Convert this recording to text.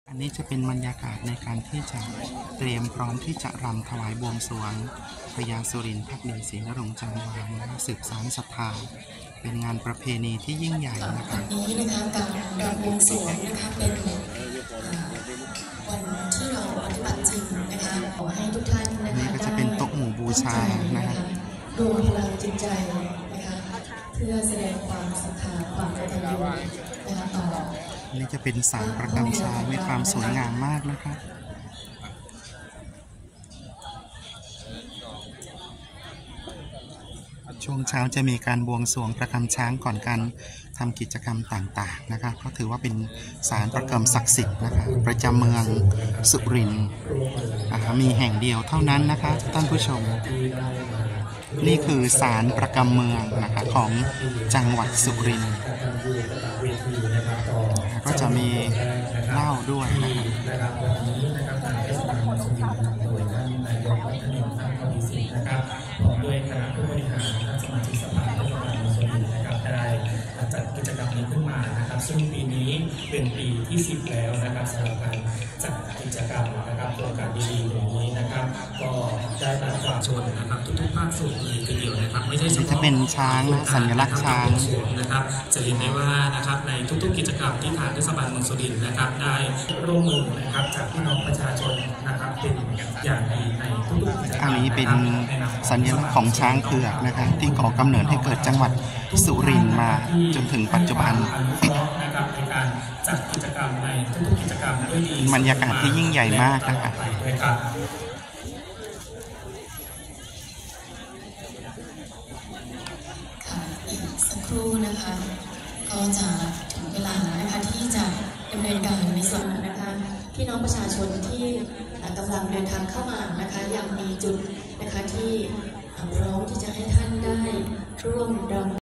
อันนี้จะเป็นบรรยากาศในการที่จะเตรียมพร้อมที่จะรำถวายบวงสรวงพญาสุรินทร์ภักดีศรีนรงค์จังหวัดสืบสานศรัทธาเป็นงานประเพณีที่ยิ่งใหญ่นะคะนี้นะคะการรำบวงสรวงนะคะเป็นวันที่เราปฏิบัติจริงนะคะขอให้ทุกท่านนะคะนี่ก็จะเป็นโต๊ะหมู่บูชานะคะรวมพลังจิตใจนะคะเพื่อแสดงความศรัทธาความกตัญญูนะคะต่อนี่จะเป็นศาลประกำช้างมีความสวยงามมากนะคะช่วงเช้าจะมีการบวงสรวงประกำช้างก่อนการทำกิจกรรมต่างๆนะคะเพราะถือว่าเป็นศาลประกำศักดิ์สิทธิ์นะคะประจำเมืองสุรินทร์มีแห่งเดียวเท่านั้นนะคะท่านผู้ชมนี่คือศาลประกำเมืองนะคะของจังหวัดสุรินทร์ก็จะมีเหล้าด้วยนะคะด้วยคณะผู้บริหารสมาชิกสภาเทศบาลเมืองสุรินทร์นะครับได้จัดกิจกรรมนี้ขึ้นมานะครับซึ่งปีนี้เป็นปีที่ 10แล้วนะครับสำหรับการจัดกิจกรรมนะครับโครงการดีๆอย่างนี้นะครับก็ได้รับความชนนะครับทุกๆภาคส่วนเลยทีเดียวนะครับไม่ใช่เฉพาะจะเป็นช้างนะสัญลักษณ์ช้างนะครับจะเห็นได้ว่านะครับในทุกๆกิจกรรมที่ทางเทศบาลเมืองสุรินทร์นะครับได้ร่วมมือนะครับจากพี่น้องประชาชนนะครับเป็นอย่างดีในทุกๆกิจกรรมอันนี้เป็นสัญลักษณ์ของช้างเผือกนะคะที่ก่อกำเนิดให้เกิดจังหวัดสุรินทร์มาจนถึงปัจจุบันบรรยากาศที่ยิ่งใหญ่มากนะคะอีกสักครู่นะคะก็จะถึงเวลานะคะที่จะดำเนินการในส่วนนะคะพี่น้องประชาชนที่กำลังเดินทางเข้ามานะคะยังมีจุดนะคะที่พร้อมที่จะให้ท่านได้ร่วมรำ